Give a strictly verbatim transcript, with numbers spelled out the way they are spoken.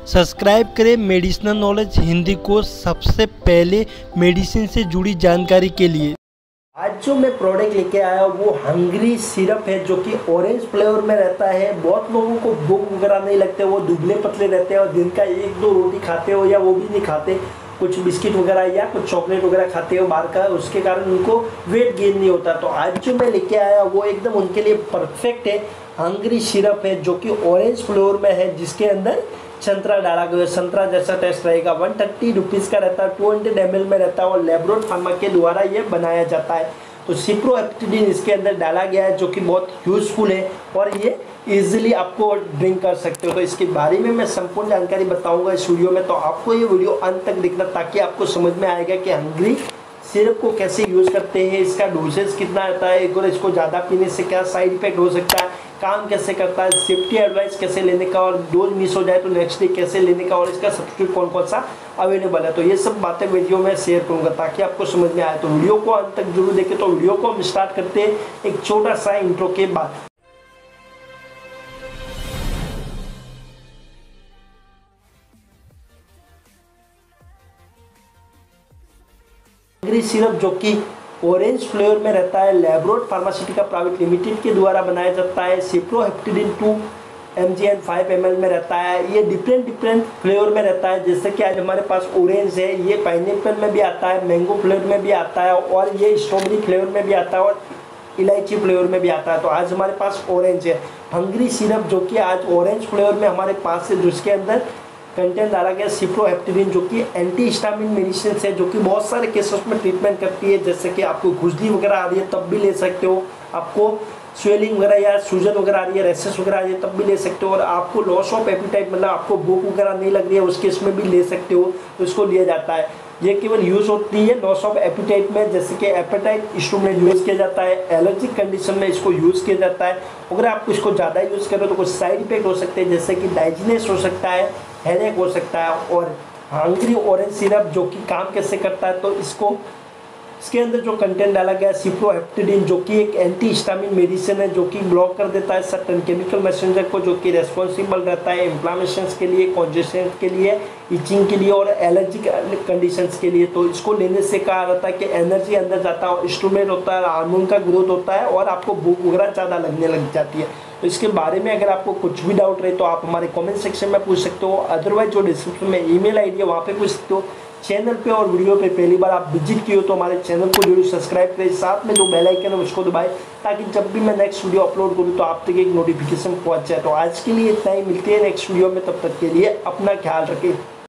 Subscribe करें medicinal knowledge Hindi को सबसे पहले मेडिसिन से जुड़ी जानकारी के लिए। आज जो मैं प्रोडक्ट लेके आया हूँ वो हंग्री सिरप है, जो कि ऑरेंज फ्लेवर में रहता है। बहुत लोगों को भूख वगैरह नहीं लगते, वो दुबले पतले रहते हैं और दिन का एक दो रोटी खाते हो या वो भी नहीं खाते, कुछ बिस्किट वगैरह या कुछ चॉकलेट वगैरह खाते हो बाहर का, उसके कारण उनको वेट गेन नहीं होता। तो आज जो मैं लेके आया वो एकदम उनके लिए परफेक्ट है। हंग्री सिरप है जो कि ऑरेंज फ्लेवर में है, जिसके अंदर संतरा डाला गया, संतरा जैसा टेस्ट रहेगा। वन थर्टी रुपीज़ का रहता है, टू हंड्रेड एम एल में रहता है और लेब्रोड फार्मा के द्वारा ये बनाया जाता है। तो सिप्रोहेप्टेडिन इसके अंदर डाला गया है, जो कि बहुत यूजफुल है और ये इजीली आपको ड्रिंक कर सकते हो। तो इसके बारे में मैं संपूर्ण जानकारी बताऊंगा इस वीडियो में, तो आपको ये वीडियो अंत तक देखना ताकि आपको समझ में आएगा कि हंग्री सिरप को कैसे यूज़ करते हैं, इसका डोसेज कितना आता है, एक और इसको ज़्यादा पीने से क्या साइड इफेक्ट हो सकता है, काम कैसे करता है, सेफ्टी एडवाइस कैसे लेने का और डोज मिस हो जाए तो नेक्स्ट डे कैसे लेने का और इसका सब्स्टिट्यूट कौन कौन सा अवेलेबल है। तो ये सब बातें वीडियो में शेयर करूंगा ताकि आपको समझ में आए। तो वीडियो को अंत तक जरूर देखें। तो वीडियो को हम स्टार्ट करते हैं एक छोटा सा इंट्रो के बाद। हंग्री सिरप जो कि ऑरेंज फ्लेवर में रहता है, लेब्रोड फार्मास्यूटिका प्राइवेट लिमिटेड के द्वारा बनाया जाता है। Cyproheptadine two M G in five M L में रहता है। ये डिफरेंट डिफरेंट फ्लेवर में रहता है, जैसे कि आज हमारे पास ऑरेंज है, ये पाइनएप्पल में भी आता है, मैंगो फ्लेवर में भी आता है और ये स्ट्रॉबेरी फ्लेवर में भी आता है और इलायची फ्लेवर में भी आता है। तो आज हमारे पास ऑरेंज है। हंग्री सिरप जो कि आज ऑरेंज फ्लेवर में हमारे पास है, जिसके अंदर कंटेंट डाला गया सिप्रोहेप्टेडिन, जो कि एंटी हिस्टामिन मेडिसिन है, जो कि बहुत सारे केसेस में ट्रीटमेंट करती है। जैसे कि आपको खुजली वगैरह आ रही है तब भी ले सकते हो, आपको स्वेलिंग वगैरह या सूजन वगैरह आ रही है, रेसेस वगैरह आ रही है तब भी ले सकते हो, और आपको लॉस ऑफ एपिटाइट मतलब आपको भूख वगैरह नहीं लग रही है उस केस में भी ले सकते हो, तो इसको लिया जाता है। ये केवल यूज़ होती है लॉस ऑफ एपिटाइट में, जैसे कि एपिटाइट इशू में यूज़ किया जाता है, एलर्जिक कंडीशन में इसको यूज़ किया जाता है। अगर आप इसको ज़्यादा यूज़ करो तो कुछ साइड इफेक्ट हो सकते हैं, जैसे कि डाइजिनेस हो सकता है, हेडेक हो सकता है। और हंग्री ऑरेंज सिरप जो कि काम कैसे करता है, तो इसको इसके अंदर जो कंटेंट डाला गया है सिप्रोहेप्टेडिन, जो कि एक एंटी हिस्टामिन मेडिसिन है, जो कि ब्लॉक कर देता है सर्टेन केमिकल मैसेंजर को, जो कि रेस्पॉन्सिबल रहता है इन्फ्लामेशन के लिए, कॉन्जेशन के लिए, इचिंग के लिए और एलर्जिक कंडीशंस के लिए। तो इसको लेने से कहा रहता है कि एनर्जी अंदर जाता है, स्टूमेंट होता है, हार्मोन का ग्रोथ होता है और आपको भूख वगैरह ज़्यादा लगने लग जाती है। तो इसके बारे में अगर आपको कुछ भी डाउट रहे तो आप हमारे कमेंट सेक्शन में पूछ सकते हो, अदरवाइज जो डिस्क्रिप्शन में ईमेल आईडी है वहाँ पे पूछ सकते हो। चैनल पे और वीडियो पे पहली बार आप विजिट किए हो तो हमारे चैनल को जरूर सब्सक्राइब करें, साथ में जो बेल आइकन है उसको दबाएं ताकि जब भी मैं नेक्स्ट वीडियो अपलोड करूँ तो आप तक एक नोटिफिकेशन पहुँच जाए। तो आज के लिए इतना ही, मिलते हैं नेक्स्ट वीडियो में, तब तक के लिए अपना ख्याल रखें।